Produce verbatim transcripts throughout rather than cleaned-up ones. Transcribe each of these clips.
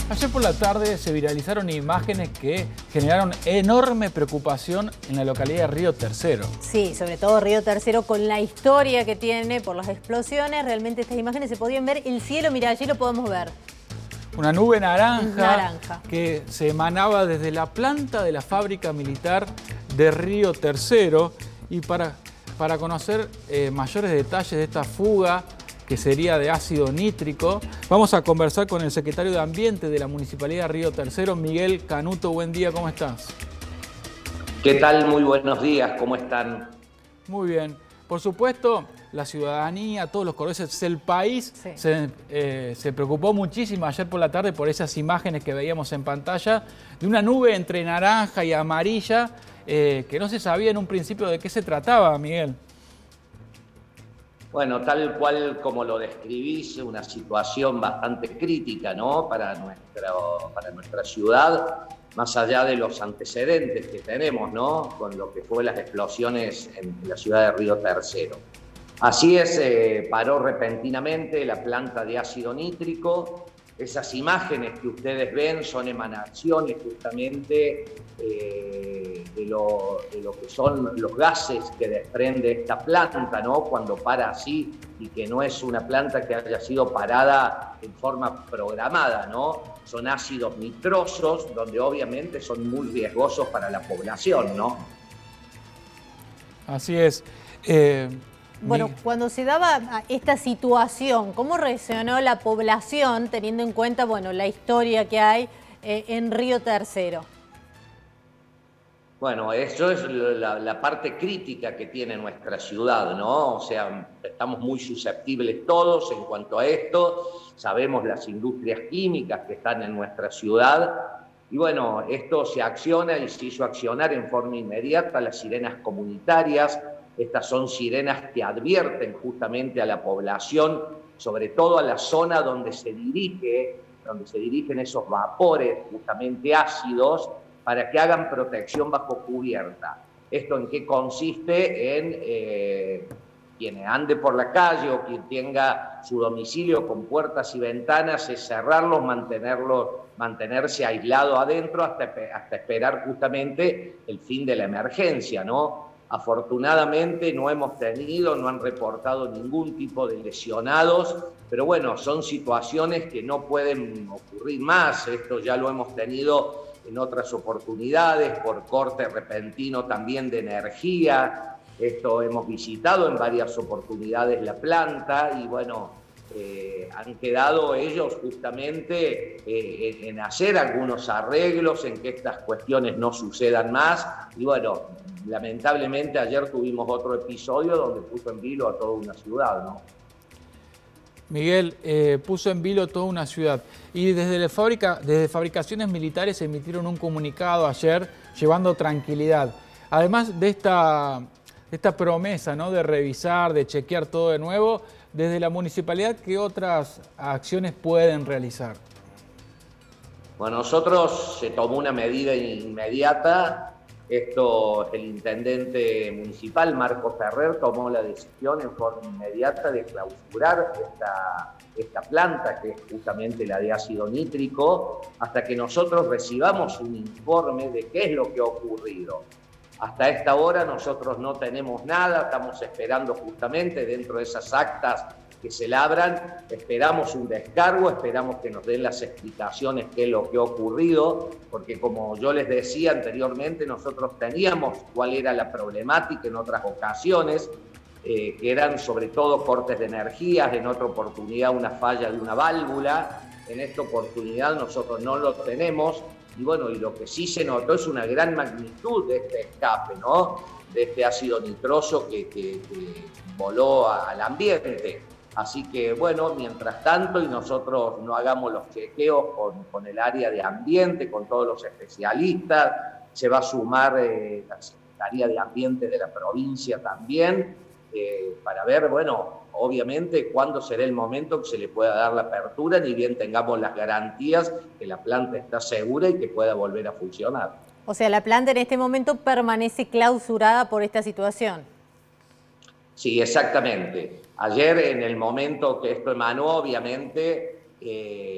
Ayer por la tarde se viralizaron imágenes que generaron enorme preocupación en la localidad de Río Tercero. Sí, sobre todo Río Tercero con la historia que tiene por las explosiones. Realmente estas imágenes se podían ver. El cielo, mira, allí lo podemos ver. Una nube naranja, naranja que se emanaba desde la planta de la fábrica militar de Río Tercero. Y para, para conocer eh, mayores detalles de esta fuga, que sería de ácido nítrico, vamos a conversar con el secretario de Ambiente de la Municipalidad de Río Tercero, Miguel Canuto. Buen día, ¿cómo estás? ¿Qué tal? Muy buenos días, ¿cómo están? Muy bien. Por supuesto, la ciudadanía, todos los cordobeses, el país sí. se, eh, se preocupó muchísimo ayer por la tarde por esas imágenes que veíamos en pantalla de una nube entre naranja y amarilla eh, que no se sabía en un principio de qué se trataba, Miguel. Bueno, tal cual como lo describís, una situación bastante crítica, ¿no? Para, nuestro, para nuestra ciudad, más allá de los antecedentes que tenemos, ¿no? Con lo que fue las explosiones en la ciudad de Río Tercero. Así es, eh, paró repentinamente la planta de ácido nítrico. Esas imágenes que ustedes ven son emanaciones justamente eh, de, lo, de lo que son los gases que desprende esta planta, ¿no? Cuando para así, y que no es una planta que haya sido parada en forma programada, ¿no? Son ácidos nitrosos, donde obviamente son muy riesgosos para la población, ¿no? Así es. Eh... Bueno, cuando se daba esta situación, ¿cómo reaccionó la población teniendo en cuenta, bueno, la historia que hay eh, en Río Tercero? Bueno, eso es la, la parte crítica que tiene nuestra ciudad, ¿no? O sea, estamos muy susceptibles todos en cuanto a esto. Sabemos las industrias químicas que están en nuestra ciudad. Y bueno, esto se acciona y se hizo accionar en forma inmediata las sirenas comunitarias. Estas son sirenas que advierten justamente a la población, sobre todo a la zona donde se dirige, donde se dirigen esos vapores justamente ácidos, para que hagan protección bajo cubierta. ¿Esto en qué consiste? En eh, quien ande por la calle o quien tenga su domicilio con puertas y ventanas, es cerrarlos, mantenerlos, mantenerse aislado adentro hasta, hasta esperar justamente el fin de la emergencia, ¿no? Afortunadamente no hemos tenido, no han reportado ningún tipo de lesionados, pero bueno, son situaciones que no pueden ocurrir más. Esto ya lo hemos tenido en otras oportunidades, por corte repentino también de energía. Esto hemos visitado en varias oportunidades la planta y bueno, eh, han quedado ellos justamente eh, en hacer algunos arreglos, en que estas cuestiones no sucedan más. Y bueno, lamentablemente ayer tuvimos otro episodio donde puso en vilo a toda una ciudad, ¿no? Miguel, eh, puso en vilo toda una ciudad. Y desde, la fábrica, desde fabricaciones militares emitieron un comunicado ayer llevando tranquilidad. Además de esta, de esta promesa, ¿no?, de revisar, de chequear todo de nuevo, desde la municipalidad, ¿qué otras acciones pueden realizar? Bueno, nosotros se tomó una medida inmediata. Esto, el intendente municipal, Marco Ferrer, tomó la decisión en forma inmediata de clausurar esta, esta planta, que es justamente la de ácido nítrico, hasta que nosotros recibamos un informe de qué es lo que ha ocurrido. Hasta esta hora nosotros no tenemos nada, estamos esperando justamente dentro de esas actas que se labran, esperamos un descargo, esperamos que nos den las explicaciones qué es lo que ha ocurrido, porque como yo les decía anteriormente, nosotros teníamos cuál era la problemática en otras ocasiones, eh, que eran sobre todo cortes de energías, en otra oportunidad una falla de una válvula, en esta oportunidad nosotros no lo tenemos, y bueno, y lo que sí se notó es una gran magnitud de este escape, ¿no?, de este ácido nitroso que, que, que voló al ambiente. Así que, bueno, mientras tanto, y nosotros no hagamos los chequeos con, con el área de ambiente, con todos los especialistas, se va a sumar eh, la Secretaría de Ambiente de la provincia también, eh, para ver, bueno, obviamente, cuándo será el momento que se le pueda dar la apertura, ni bien tengamos las garantías que la planta está segura y que pueda volver a funcionar. O sea, la planta en este momento permanece clausurada por esta situación. Sí, exactamente. Ayer, en el momento que esto emanó, obviamente, eh,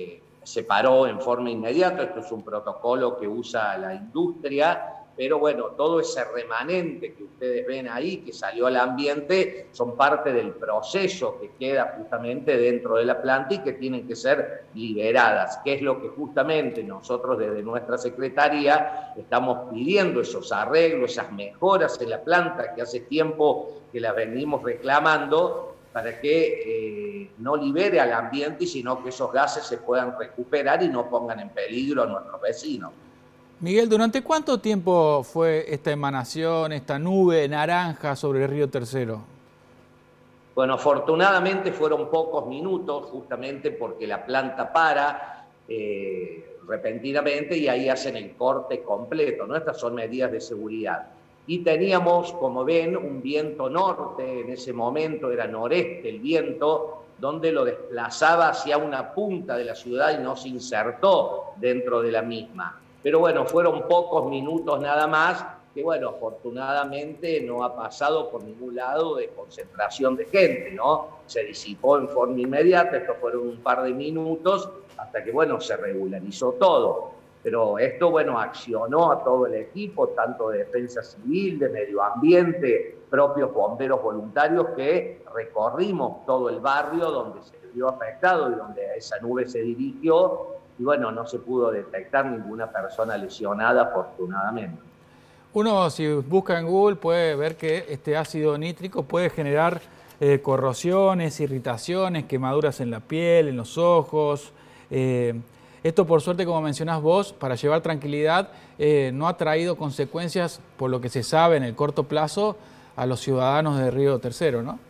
se paró en forma inmediata. Esto es un protocolo que usa la industria, pero bueno, todo ese remanente que ustedes ven ahí, que salió al ambiente, son parte del proceso que queda justamente dentro de la planta y que tienen que ser liberadas, que es lo que justamente nosotros desde nuestra Secretaría estamos pidiendo, esos arreglos, esas mejoras en la planta que hace tiempo que las venimos reclamando, para que eh, no libere al ambiente, sino que esos gases se puedan recuperar y no pongan en peligro a nuestros vecinos. Miguel, ¿durante cuánto tiempo fue esta emanación, esta nube naranja sobre el río Tercero? Bueno, afortunadamente fueron pocos minutos, justamente porque la planta para eh, repentinamente y ahí hacen el corte completo, ¿no? Estas son medidas de seguridad. Y teníamos, como ven, un viento norte, en ese momento era noreste el viento, donde lo desplazaba hacia una punta de la ciudad y no se insertó dentro de la misma. Pero bueno, fueron pocos minutos nada más, que bueno, afortunadamente no ha pasado por ningún lado de concentración de gente, ¿no? Se disipó en forma inmediata, estos fueron un par de minutos, hasta que bueno, se regularizó todo. Pero esto, bueno, accionó a todo el equipo, tanto de defensa civil, de medio ambiente, propios bomberos voluntarios, que recorrimos todo el barrio donde se vio afectado y donde esa nube se dirigió, y bueno, no se pudo detectar ninguna persona lesionada, afortunadamente. Uno, si busca en Google, puede ver que este ácido nítrico puede generar eh, corrosiones, irritaciones, quemaduras en la piel, en los ojos. Eh, Esto, por suerte, como mencionás vos, para llevar tranquilidad, eh, no ha traído consecuencias, por lo que se sabe en el corto plazo, a los ciudadanos de Río Tercero, ¿no?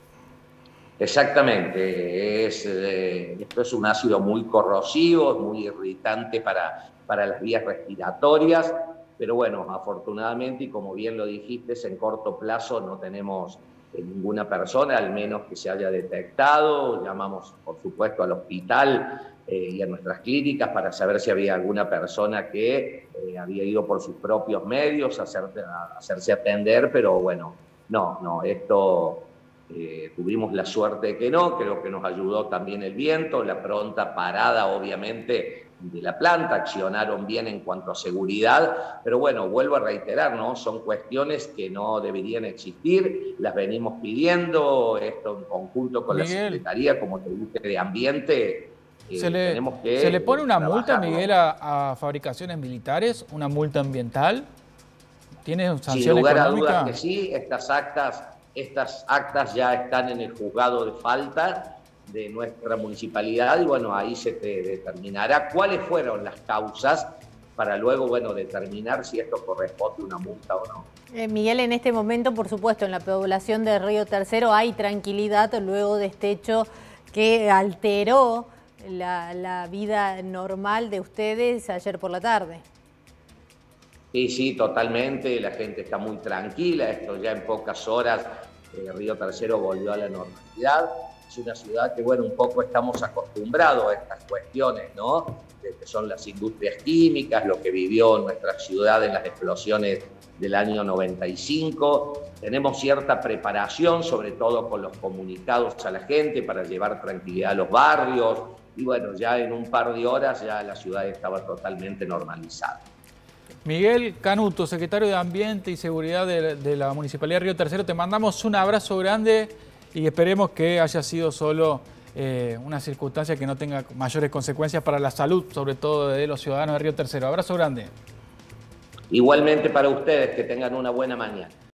Exactamente. Es, eh, esto es un ácido muy corrosivo, muy irritante para, para las vías respiratorias, pero bueno, afortunadamente, y como bien lo dijiste, en corto plazo no tenemos eh, ninguna persona, al menos que se haya detectado. Llamamos, por supuesto, al hospital Eh, y a nuestras clínicas para saber si había alguna persona que eh, había ido por sus propios medios a, hacer, a hacerse atender, pero bueno, no, no, esto eh, tuvimos la suerte de que no, creo que nos ayudó también el viento, la pronta parada obviamente de la planta, accionaron bien en cuanto a seguridad, pero bueno, vuelvo a reiterar, ¿no? Son cuestiones que no deberían existir, las venimos pidiendo, esto en conjunto con Miguel, la Secretaría, como te dije, de Ambiente. ¿Se le, que ¿Se le pone una multa, Miguel, a, a fabricaciones militares? ¿Una multa ambiental? ¿Tiene sanción Sin lugar económica? a dudas que sí. Estas actas, estas actas ya están en el juzgado de falta de nuestra municipalidad y bueno, ahí se te determinará cuáles fueron las causas para luego, bueno, determinar si esto corresponde a una multa o no. Eh, Miguel, en este momento, por supuesto, en la población de Río Tercero hay tranquilidad luego de este hecho que alteró La, la vida normal de ustedes ayer por la tarde. Sí, sí, totalmente, la gente está muy tranquila, esto ya en pocas horas eh, Río Tercero volvió a la normalidad. Es una ciudad que, bueno, un poco estamos acostumbrados a estas cuestiones, ¿no? De que son las industrias químicas, lo que vivió nuestra ciudad en las explosiones del año noventa y cinco. Tenemos cierta preparación, sobre todo con los comunicados a la gente para llevar tranquilidad a los barrios. Y bueno, ya en un par de horas ya la ciudad estaba totalmente normalizada. Miguel Canuto, secretario de Ambiente y Seguridad de, de la Municipalidad de Río Tercero, te mandamos un abrazo grande y esperemos que haya sido solo eh, una circunstancia que no tenga mayores consecuencias para la salud, sobre todo de los ciudadanos de Río Tercero. Abrazo grande. Igualmente para ustedes, que tengan una buena mañana.